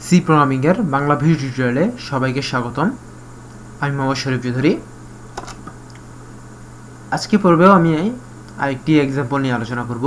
C প্রোগ্রামিংয়ের Bangla video টিউটোরিয়ালে সবাইকে স্বাগতম। আমি মোহাম্মদ শরীফ চৌধুরী। আজকে পর্বেও আমি আরেকটি এক্সাম্পল নিয়ে আলোচনা করব।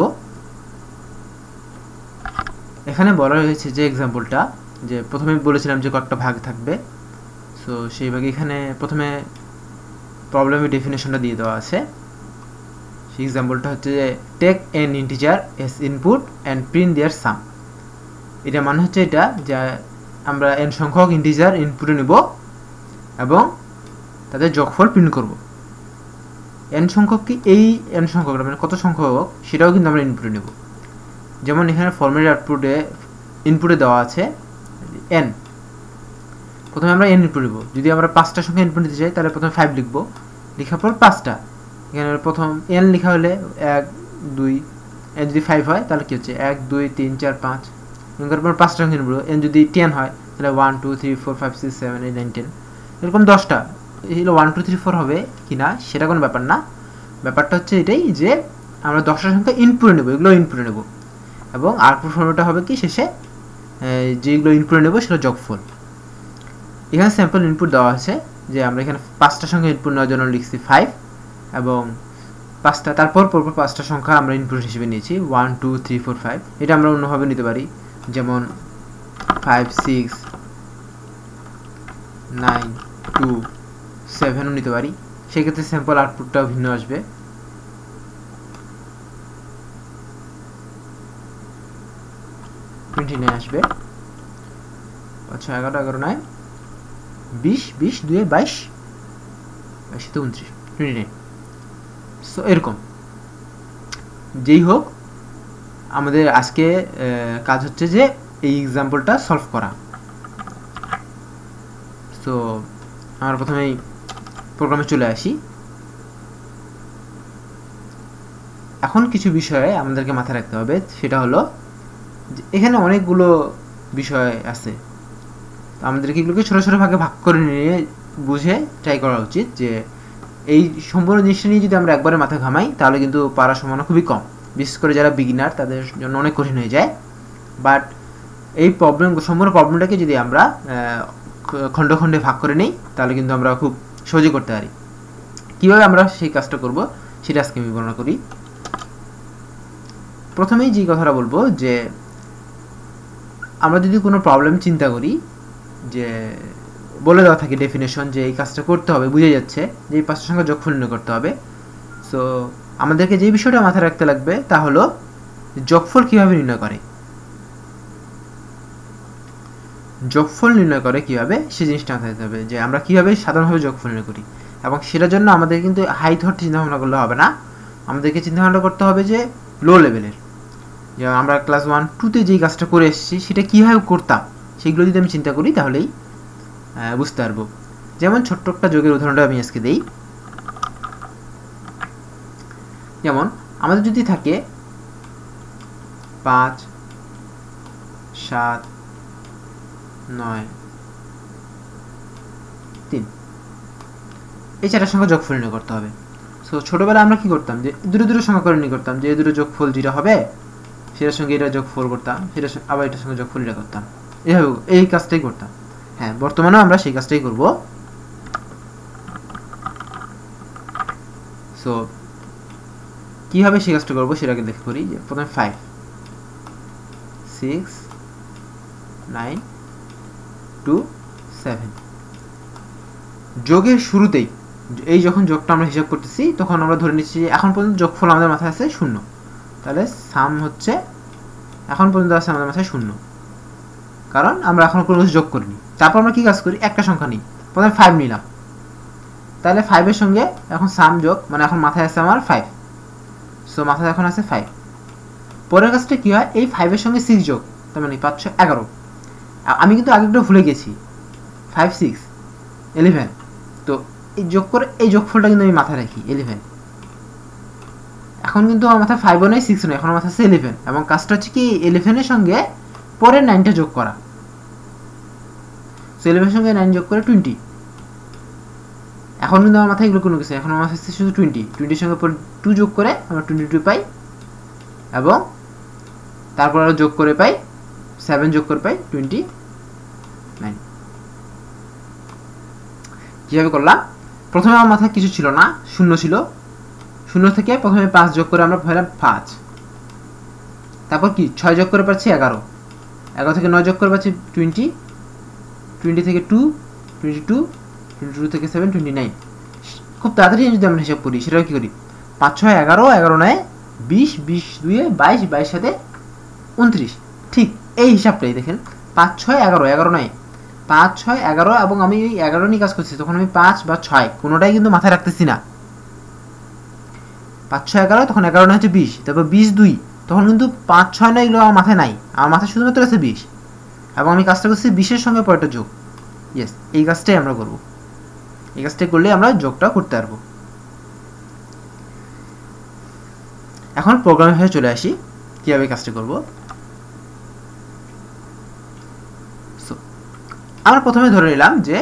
এখানে বলা হয়েছে যে এক্সাম্পলটা, যে প্রথমে বলেছিলাম যে কয়েকটা ভাগ থাকবে। সো সেই ভাগে এখানে প্রথমে প্রবলেমের ডেফিনেশনটা দিয়ে দেওয়া আছে। সেই এক্সাম্পলটা হচ্ছে যে take n integers input and print their sum. এটা মানে হচ্ছে এটা যে আমরা এন সংখ্যক ইন্টিজার ইনপুটে নেব এবং তাদের যোগফল প্রিন্ট করব। এন সংখ্যক কি এই এন সংখ্যকটা মানে কত সংখ্যক সেটাও কিন্তু আমরা ইনপুটে নেব। যেমন এখানে ফর্মেট ইনপুটে দেওয়া আছে এন। প্রথমে আমরা এন ইনপুট নেব। যদি আমরা 5টা সংখ্যা ইনপুট নিতে চাই তাহলে প্রথমে 5 লিখব, লেখার পর 5টা। এখানে প্রথম এন লেখা হলে 1 2, এন যদি 5 হয় তাহলে কি হচ্ছে 1 2 3 4 5। এরপর 5টা সংখ্যা নেব। এন যদি 10 হয় তাহলে 1 2 3 4 5 6 7 8 9 10, এরকম 10টা। এগুলো 1 2 3 4 হবে কিনা সেটা কোনো ব্যাপার না। ব্যাপারটা হচ্ছে এটাই যে আমরা 10টা সংখ্যা ইনপুটে নেব, এগুলো ইনপুটে নেব এবং আউটপুট ফর্মেটটা হবে কি শেষে যেগুলো ইনপুটে নেব সেটা যোগফল। এখানে স্যাম্পল ইনপুট দেওয়া আছে যে আমরা এখানে 5টা সংখ্যা ইনপুট নেওয়ার জন্য লিখছি 5 এবং 5টা তারপর 5টা সংখ্যা আমরা ইনপুট হিসেবে নিয়েছি 1 2 3 4 5। এটা আমরা অন্যভাবে নিতে পারি, যেমন 5 6 9 2 7ও নিতে পারি। সেক্ষেত্রে স্যাম্পল আউটপুটটাও ভিন্ন আসবে। আসবে 5 11 11 9 20 20 2 22 22 29 29। সো এরকম যেই হোক, আমাদের আজকে কাজ হচ্ছে যে এই এক্সাম্পলটা সলভ করা। সো আমরা প্রথমেই প্রোগ্রামে চলে আসি। এখন কিছু বিষয়ে আমাদেরকে মাথায় রাখতে হবে, সেটা হলো এখানে অনেকগুলো বিষয় আছে। আমাদেরকে এগুলোকে ছোটো ছোটো ভাগে ভাগ করে নিয়ে বুঝে ট্রাই করা উচিত যে এই সম্পূর্ণ জিনিসটা নিয়ে যদি আমরা একবারে মাথা ঘামাই তাহলে কিন্তু পারার সম্ভাবনা খুবই কম। বিশেষ করে যারা বিগিনার তাদের জন্য অনেক কঠিন হয়ে যায়। বাট এই সম্পূর্ণ প্রবলেমটাকে যদি আমরা খণ্ডে খণ্ডে ভাগ করে নিই তাহলে কিন্তু আমরা খুব সহজে করতে পারি। কীভাবে আমরা সেই কাজটা করব সেটা আজকে আমি বর্ণনা করি। প্রথমেই যে কথাটা বলবো যে আমরা যদি কোনো প্রবলেম চিন্তা করি, যে বলে দেওয়া থাকে ডেফিনেশন যে এই কাজটা করতে হবে, বুঝে যাচ্ছে যে এই 5টা সংখ্যা যোগফল নির্ণয় করতে হবে। সো আমাদেরকে যে বিষয়টা মাথায় রাখতে লাগবে তা হলো যোগফল কীভাবে নির্ণয় করে, যোগফল নির্ণয় করে কীভাবে সেই জিনিসটা মাথায় রাখতে হবে, যে আমরা কীভাবে সাধারণভাবে যোগফল নির্ণয় করি। এবং সেটার জন্য আমাদের কিন্তু হাই থট চিন্তাভাবনা করলে হবে না, আমাদেরকে চিন্তাভাবনা করতে হবে যে লো লেভেলের। যেমন আমরা ক্লাস 1 2তে যেই কাজটা করে এসেছি সেটা কীভাবে করতাম সেগুলো যদি আমি চিন্তা করি তাহলেই বুঝতে পারবো। যেমন ছোট্ট একটা যোগের উদাহরণটা আমি আজকে দিই। যেমন আমাদের যদি থাকে 5 7 9 3, এই 4টা সংখ্যা যোগফল নির্ণয় করতে হবে। সো ছোটোবেলায় আমরা কী করতাম, যে দুটো দুটো সংখ্যা করে নিয়ে করতাম, যে দুটো যোগফল যেটা হবে সেটার সঙ্গে এটা যোগফল করতাম, সেটা আবার এটার সঙ্গে যোগফল এটা করতাম, এভাবে এই কাজটাই করতাম। হ্যাঁ, বর্তমানেও আমরা সেই কাজটাই করব। সো কীভাবে সেই কাজটা করবো সেটা আগে দেখে করি। যে প্রথমে 5 6 9 2 7 যোগের শুরুতেই এই যখন যোগটা আমরা হিসাব করতেছি তখন আমরা ধরে নিচ্ছি এখন পর্যন্ত যোগফল আমাদের মাথায় আছে 0, তাহলে সাম হচ্ছে এখন পর্যন্ত আছে আমাদের মাথায় 0, কারণ আমরা এখন কোনো কিছু যোগ করিনি। তারপর আমরা কী কাজ করি, একটা সংখ্যা নিই, প্রথমে 5 নিলাম, তাহলে 5-এর সঙ্গে এখন সাম যোগ, মানে এখন মাথায় আছে আমার 5। সো মাথায় এখন আছে 5। পরের কাজটা কী হয়, এই 5-এর সঙ্গে 6 যোগ, তার মানে 5 6 11। আমি কিন্তু আগেটা ভুলে গেছি, 5 6 11। তো এই যোগ করে এই যোগফলটা কিন্তু আমি মাথায় রাখি 11। এখন কিন্তু আমার মাথায় 5ও নেই 6ও নেই, এখন আমার মাথায় আছে 11 এবং কাজটা হচ্ছে কি 11-এর সঙ্গে পরের 9টা যোগ করা। সো 11-এর সঙ্গে 9 যোগ করে 20। এখন কিন্তু আমার মাথায় এগুলো কোনো কিছু, এখন আমার মাথায় শুধু 20-20-এর সঙ্গে পরে 2 যোগ করে আমরা 22 পাই এবং তারপর আরও যোগ করে পাই 7 যোগ করে পাই 20 9। কীভাবে করলাম? প্রথমে আমার মাথায় কিছু ছিল না, শূন্য ছিল। শূন্য থেকে প্রথমে 5 যোগ করে আমরা পাইলাম 5। তারপর কি 6 যোগ করে পাচ্ছি 11। 11 থেকে 9 যোগ করে পাচ্ছি 20। 20 থেকে 2 22, 22 থেকে 7 29। খুব তাড়াতাড়ি যদি আমরা হিসাব করি, সেটাও কি করি, 5 6 11, 11 9 20, 20 2 22, 22 সাথে 29। ঠিক এই হিসাবটাই দেখেন, 5 6 11, 11 9, 5 6 11, এবং আমি এই 11 নিয়ে কাজ করছি, তখন আমি 5 বা 6 কোনোটাই কিন্তু মাথায় রাখতেছি না। 5 6 11, তখন 11 9 হচ্ছে 20, তারপর 20 2, তখন কিন্তু 5 6 9 এগুলো আমার মাথায় নাই, আমার মাথায় শুধুমাত্র আছে 20, এবং আমি কাজটা করছি 20-এর সঙ্গে পরেরটা যোগ। ইয়েস, এই কাজটাই আমরা করব। এই কাজটা করলে আমরা যোগটা করতে পারবো। এখন প্রোগ্রামে হয়ে চলে আসি কীভাবে কাজটা করব। আমরা প্রথমে ধরে নিলাম যে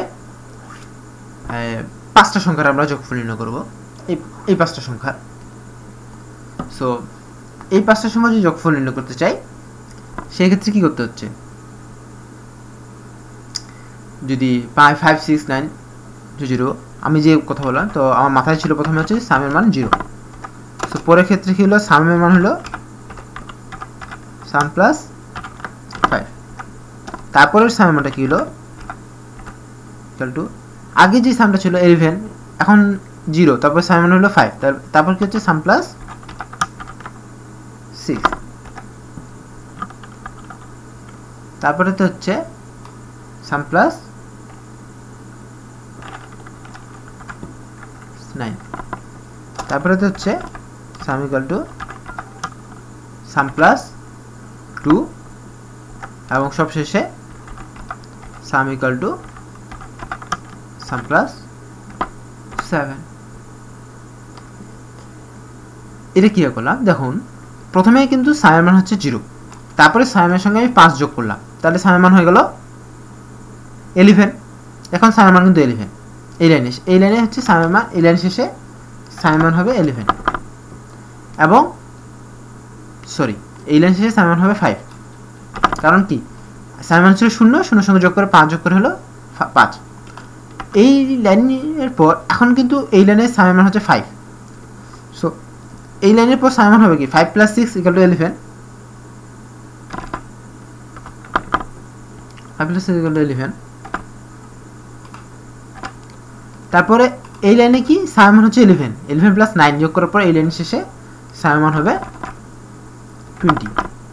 5টা সংখ্যার আমরা যোগফল নির্ণয় করব, এই 5টা সংখ্যা। সো এই 5টা সংখ্যা যদি যোগফল নির্ণয় করতে চাই, সেই ক্ষেত্রে কি করতে হচ্ছে, যদি 5 6 9 2 0, আমি যে কথা বললাম, তো আমার মাথায় ছিল প্রথমে হচ্ছে সামের মান 0। সো পরের ক্ষেত্রে কি হলো, সামের মান হলো সাম প্লাস 5। তারপরের সামের মানটা কি হলো, টু আগে যে সামটা ছিল 11, এখন 0, তারপর সামের মান হলো 5, তারপর কি হচ্ছে সাম প্লাস 6, তারপরে তো হচ্ছে সাম প্লাস 9, তারপরে তো হচ্ছে sum equal to sum plus 2, এবং সবশেষে sum equal to sum plus 7। এটা কি করলাম দেখুন, প্রথমে কিন্তু সামের মান হচ্ছে 0, তারপরে সামের সঙ্গে আমি 5 যোগ করলাম, তাহলে সামের মান হয়ে গেল 11। এখন সামের মান কিন্তু 11, এই লাইনে হচ্ছে সামের মান, এই লাইন শেষে সামের মান হবে 11, এবং সরি এই লাইন শেষে সামের মান হবে 5। কারণ কি, সামের মান ছিল 0, 0 সঙ্গে যোগ করে 5 যোগ করে হলো 5। এই লাইনের পর এখন কিন্তু এই লাইনের সামের মান হচ্ছে 5। সো এই লাইনের পর সামের মান হবে কি, 5 + 6 = 11, 5 + 6 = 11। তারপরে এই লাইনে কি সামের মান হচ্ছে 11, 11 + 9 যোগ করার পর এই লাইনের শেষে সামের মান হবে 20।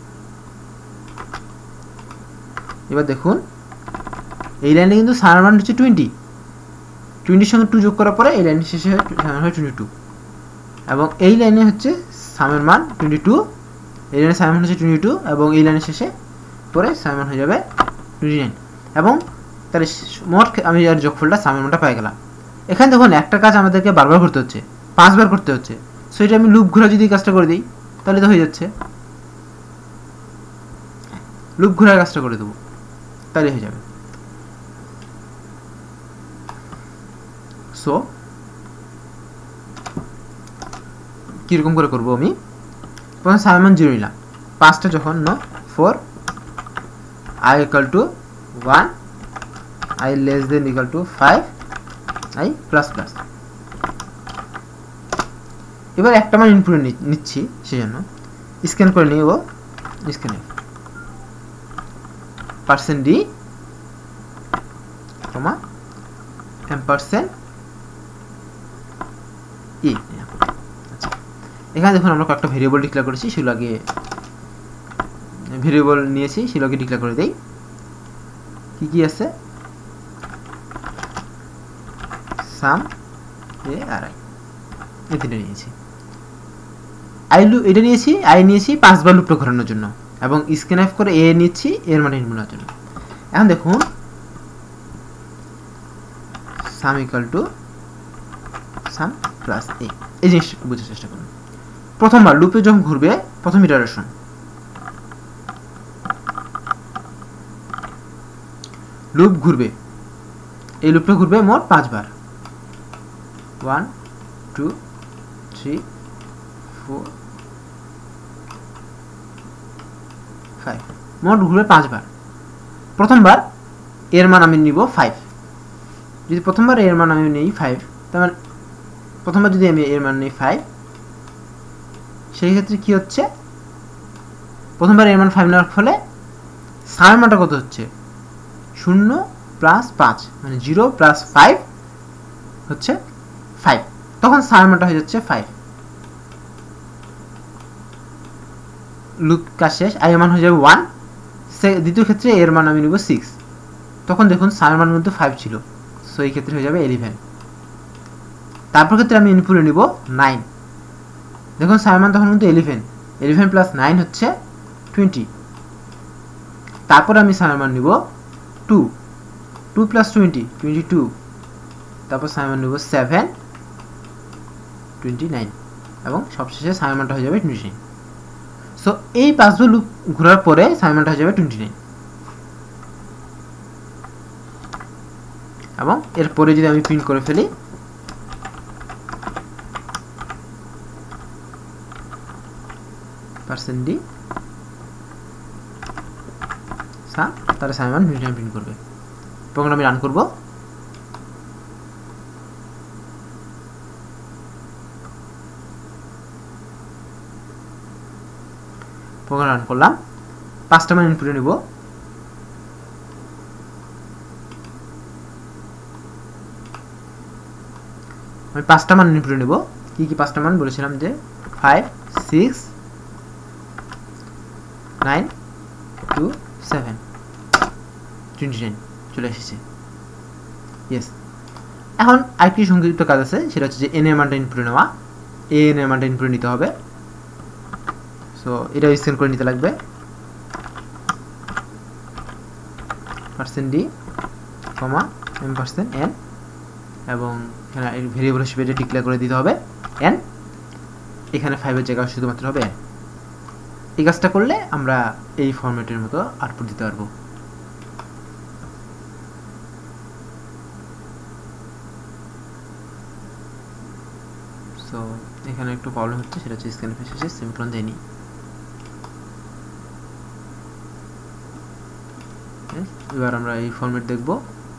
এবার দেখুন এই লাইনে কিন্তু সামের মান হচ্ছে 20, 20 সঙ্গে 2 যোগ করার পরে এই লাইনের শেষে সামের হয় 22, এবং এই লাইনে হচ্ছে সামের মান 22, এই লাইনে সামের মান হচ্ছে 22, এবং এই লাইনের শেষে পরে সামের মান হয়ে যাবে 29, এবং তাহলে মোট আমি আর যোগফলটা সামের মানটা পেয়ে গেলাম। এখানে দেখুন একটা কাজ আমাদেরকে বারবার করতে হচ্ছে, 5 বার করতে হচ্ছে। সো এটা আমি লুপ ঘোরা যদি কাজটা করে দিই, তাহলে তো হয়ে যাচ্ছে, লুপ ঘোরার কাজটা করে দেবো, তাহলে হয়ে যাবে। সো কীরকম করে করবো, আমি প্রথমে সামের মান 0 নিলাম, 5টা যখন 4, i = 1, i <= 5, i ++। এবার একটা মান ইনপুট নিচ্ছি, সেজন্য স্ক্যান করে নিব, স্ক্যানে %d, %e। আচ্ছা, এখানে দেখুন আমরা কয়েকটা ভেরিয়েবল ডিক্লেয়ার করেছি, সেগুলো আগে ভেরিয়েবল নিয়েছি, সেগুলোকে ডিক্লেয়ার করে দেই। কি কি আছে, সাম, এ আর আই, এই তিনটা নিয়েছি। এটা নিয়েছি, আই নিয়েছি 5 বার লুপটা ঘোরানোর জন্য, এবং স্ক্যানএফ করে এ নিচ্ছি এর মানে নির্মূলের জন্য। এখন দেখুন সাম = সাম প্লাস এ, এই জিনিসটা বোঝার চেষ্টা করুন। প্রথমবার লুপে যখন ঘুরবে, প্রথম ইটারেশন, লুপ ঘুরবে, এই লুপটা ঘুরবে মোট 5 বার, 1 2 3 4 5, মোট ঘুরবে 5 বার। প্রথমবার এর মান আমি নিব 5। যদি প্রথমবার এর মান আমি নেই 5, তার মানে প্রথমবার যদি আমি এর মান নেই 5, সেই ক্ষেত্রে কি হচ্ছে, প্রথমবার এর মান 5 নেওয়ার ফলে সামের মানটা কত হচ্ছে 0 প্লাস 5, মানে 0 প্লাস 5 হচ্ছে 5, তখন সামের মানটা হয়ে যাচ্ছে 5। লুপ কাজ শেষ, আর এর মান হয়ে যাবে 1। দ্বিতীয় ক্ষেত্রে এর মান আমি নিব 6, তখন দেখুন সামের মান কিন্তু 5 ছিল, সো এই ক্ষেত্রে হয়ে যাবে 11। তারপর ক্ষেত্রে আমি ইনপুটে নিব 9, দেখুন সামের মান তখন কিন্তু 11 প্লাস 9 হচ্ছে 20। তারপর আমি সামের মান নিব 2 প্লাস 20 22, তারপর সামের মান নিব 7 29, এবং সবশেষে সামের মানটা হয়ে যাবে 29। সো এই 5 লুপ ঘোরার পরে সামের মানটা হয়ে যাবে 29। এবং এরপরে যদি আমি প্রিন্ট করে ফেলি, %d সাম, তাহলে সামের মান 29 প্রিন্ট করবে। প্রোগ্রাম আমি রান করব। প্রোগ্রাম রান করলাম, 5টা মান ইনপুটে নিব। আমি 5টা মান ইনপুটে নিব। কি কি 5টা মান বলেছিলাম যে 5 6 9 2 7 29 চলে এসেছে। ইয়েস, এখন আরেকটি সংক্ষিপ্ত কাজ আছে, সেটা হচ্ছে যে n এর মানটা ইনপুটে নেওয়া। n এর মানটা ইনপুটে নিতে হবে, সো এটা স্ক্যান করে নিতে লাগবে। %d, m%n, এবং এখানে ভেরিয়েবল হিসেবে এটা ডিক্লেয়ার করে দিতে হবে n। এখানে 5 এর জায়গায় শুধুমাত্র হবে n। এই কাজটা করলে আমরা এই ফরম্যাটের মতো আউটপুট দিতে পারবো। সো এখানে একটু প্রবলেম হচ্ছে, সেটা হচ্ছে স্ক্যান ফেসে সিম্পটন দেয়নি। এবার আমরা এই ফরম্যাট দেখব,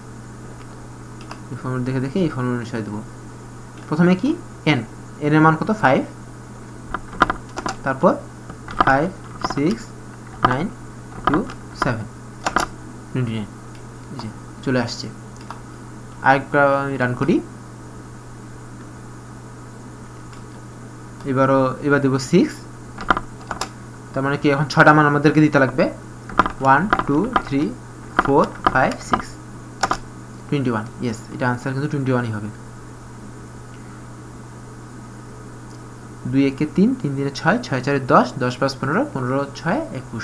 এই ফরম্যাট দেখে দেখে এই ফরম্যাট অনুসারে দেবো। প্রথমে কি n এর মান কত 5, তারপর 5 6 9 2 7 29 চলে আসছে। আরেকটা আমি রান করি, এবার দেবো 6, তার মানে কি এখন 6টা মান আমাদেরকে দিতে লাগবে 1 2 3 4 5 6 21। ইয়েস, এটা আনসার কিন্তু 21ই হবে। 2 1 3 3 3 6 6 4 10 10 5 15 15 6 21।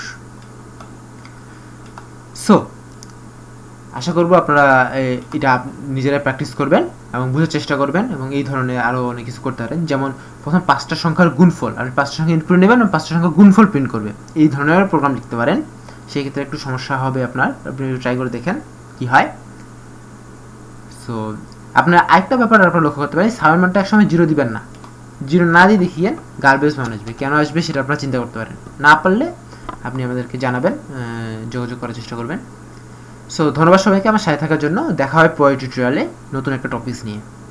সো আশা করব আপনারা এটা নিজেরা প্র্যাকটিস করবেন এবং বোঝার চেষ্টা করবেন, এবং এই ধরনের আরও অনেক কিছু করতে পারেন। যেমন প্রথম 5টা সংখ্যার গুণফল, আপনি 5টা সংখ্যা ইনপুট নেবেন এবং 5টা সংখ্যার গুণফল প্রিন্ট করবে, এই ধরনের প্রোগ্রাম লিখতে পারেন। সেই ক্ষেত্রে একটু সমস্যা হবে আপনার, আপনি ট্রাই করে দেখেন কি হয়। সো আপনার আরেকটা ব্যাপার আপনারা লক্ষ্য করতে পারেন, সামের মানটা একসময় 0 দিবেন না, 0 না দিয়ে দেখিয়ে গার্বেজ মান আসবে। কেন আসবে সেটা আপনারা চিন্তা করতে পারেন, না পারলে আপনি আমাদেরকে জানাবেন, যোগাযোগ করার চেষ্টা করবেন। সো ধন্যবাদ সবাইকে আমার সাথে থাকার জন্য। দেখা হয় পরের টিউটোরিয়ালে নতুন একটা টপিক নিয়ে।